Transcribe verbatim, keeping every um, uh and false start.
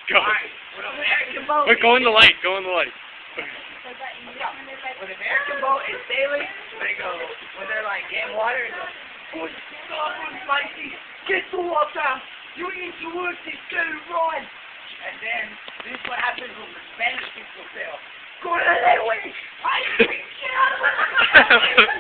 Go. Alright, when an American boat... Wait, go in the light. Go in the light. When an American boat is sailing, they go, when they're like getting water, they go, oh, it's so spicy, get the water, you need to work this go right. And then, this is what happens when the Spanish people sail. Go to the way, I think,